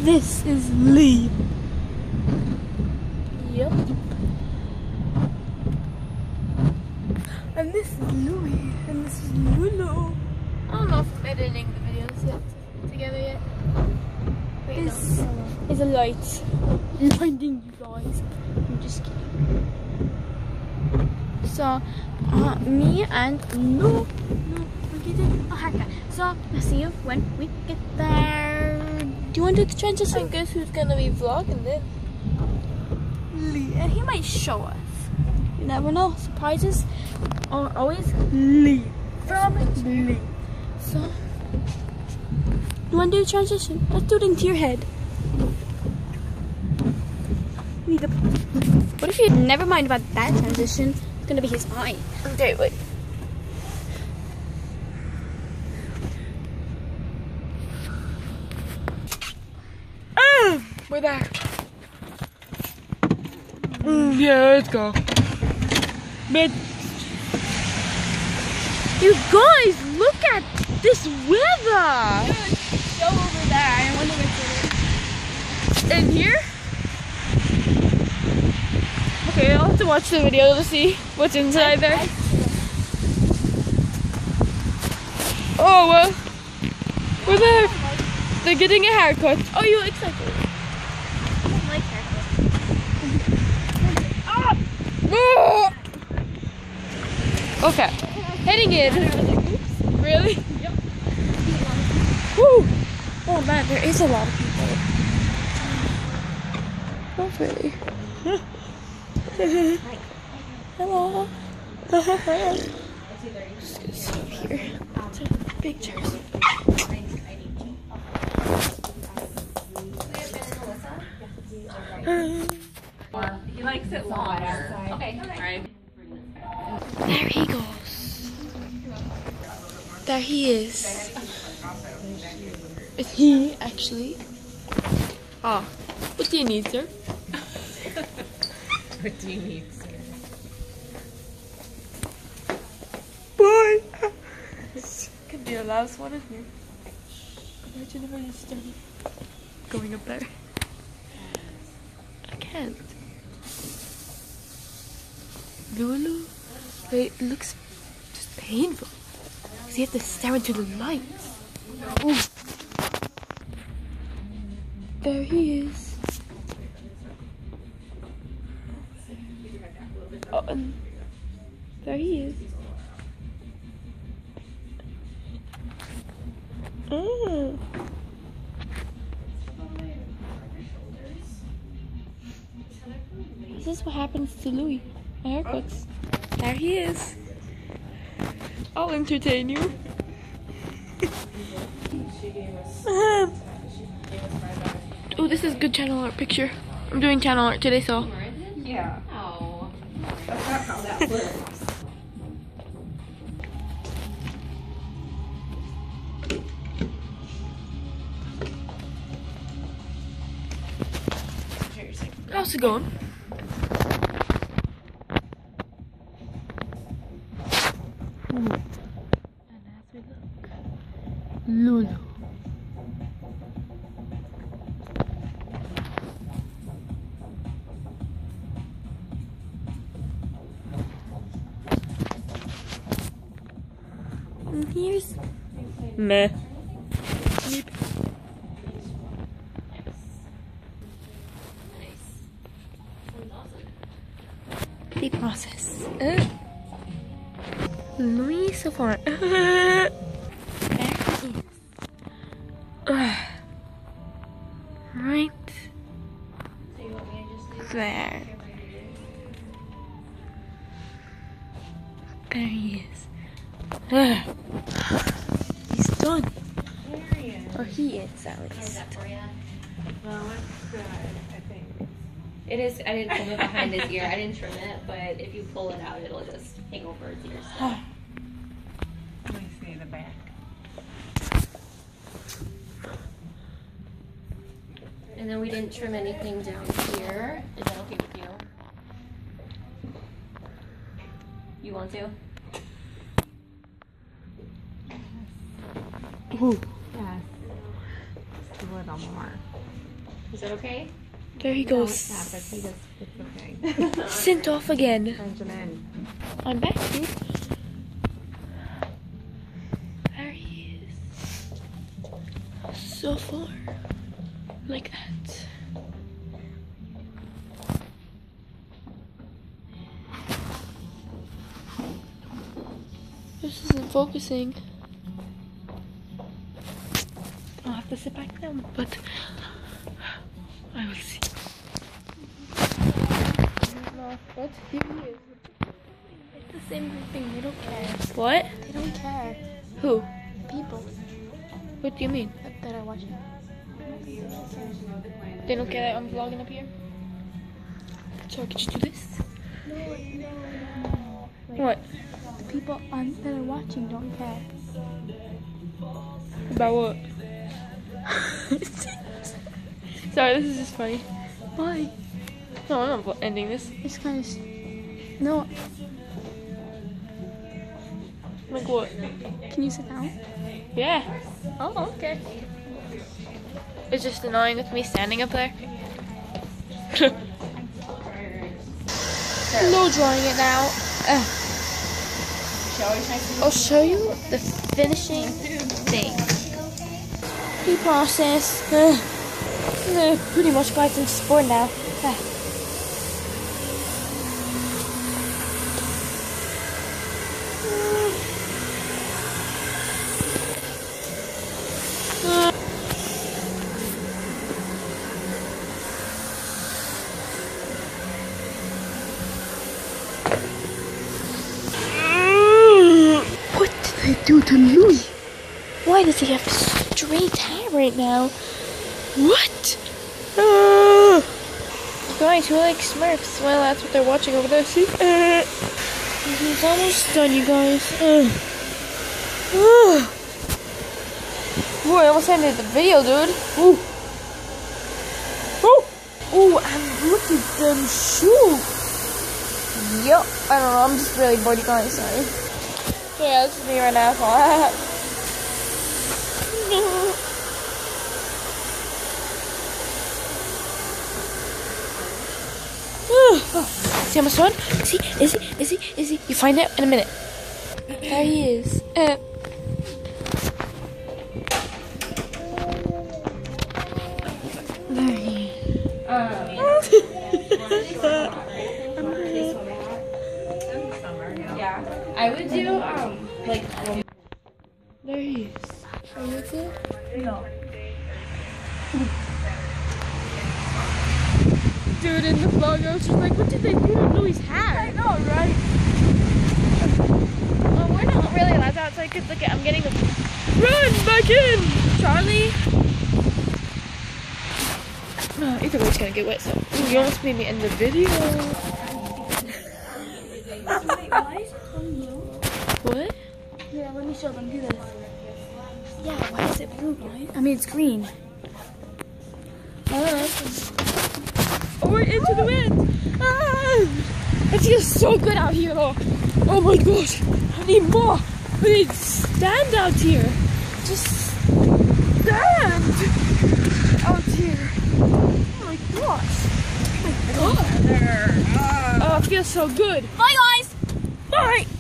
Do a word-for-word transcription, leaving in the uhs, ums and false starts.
this is Lee. Yep. And this is Louie. And this is Lulu. I don't know if I'm editing the videos yet together yet. Wait, this no. is a light blinding you guys. I'm just kidding. So, uh, me and no, no, we're getting a haircut. So, let's see you when we get there. Do you want to do the transition? I guess who's gonna be vlogging this? Lee, and he might show us. You never know. Surprises are always Lee from Lee. So, you want to do the transition? Let's do it into your head. Need the. What if you never mind about that transition? It's gonna be his eye. Okay, wait. Ah, we're there. Mm, yeah, let's go. But you guys, look at this weather. Dude, go over there. I wonder what's in it. In here? Okay, I'll have to watch the video to see what's inside there. Oh, well, we're there. They're getting a haircut. Oh, you excited? I don't like haircuts. Ah! Okay, heading in. Really? Yep. Woo! Oh man, there is a lot of people. Not really. Hello. Just gonna sit up here. It's a big chairs. He likes it longer. Okay, alright. There he goes. There he is. Is he actually? Ah, what do you need, sir? What do you need, sir? Bye. This could be the last one in here. Imagine if I just started going up there. I can't. Lulu? Wait, it looks just painful. Because you have to stare into the lights. Ooh. There he is. Oh, and there he is. Mm. This is what happens to Louie. Haircuts. There he is. I'll entertain you. Oh, this is good channel art picture. I'm doing channel art today, so. Yeah. Oh. That's not how that works. How's it going? And as we look, Lulu. And here's meh. The process. Uh. Louie so far. Uh. There he is. Uh. Right there. There he is. Uh. He's done. Or he is at least. Well, it's good, I think. It is, I didn't pull it behind his ear. I didn't trim it, but if you pull it out, it'll just hang over his ear. So. Let me see the back. And then we didn't trim anything down here. Is that okay with you? You want to? Ooh. Yes. Just a little more. Is that okay? There he No, goes. it's not, but he does. It's okay. Sent off again. Benjamin. I'm back, dude. There he is. So far. Like that. This isn't focusing. I'll have to sit back down, but I will see. What? Here he is. It's the same thing. They don't care. What? They don't care. Who? People. What do you mean? That are watching. They don't care that I'm vlogging up here? So I could just do this? No, no, no. Like, what? The people on, that are watching don't care. About what? Sorry, this is just funny. Why? No, I'm not ending this. It's kind of... No. Like what? Can you sit down? Yeah. Oh, okay. It's just annoying with me standing up there. No drawing it now. Uh. I'll show you the finishing thing. The process. Uh. Uh, pretty much got into sport now. Uh. Do to Louis? Why does he have straight hair right now? What? Uh, guys, who likes Smurfs? Well, that's what they're watching over there. See? Uh, he's almost done, you guys. Uh, uh. Boy, I almost ended the video, dude. Ooh. Ooh. Ooh, and look at them shoes. Yup. I don't know. I'm just really bored, you guys. Sorry. Yeah, this is me right now. See how much fun? See, is he? Is he? Is he? You find out in a minute. There he is. Uh. There he is. Yeah, I would do um like. Um, there he is. Are you okay? No. Dude, in the vlog, I was just like, what did they do to Louis' hair? I know, right? Well, we're not really allowed to outside because look, I'm getting the run back in, Charlie. No, either way, it's gonna get wet. So ooh, you almost made me end the video. What? Yeah, let me show them. Do this. Yeah, why is it blue, right? I mean, it's green. Uh, oh, we're into the wind. Ah, it feels so good out here, though. Oh my gosh, I need more. I need stand out here. Just stand out here. Oh my gosh. Oh my god. Oh, it feels so good. Bye, guys. Bye.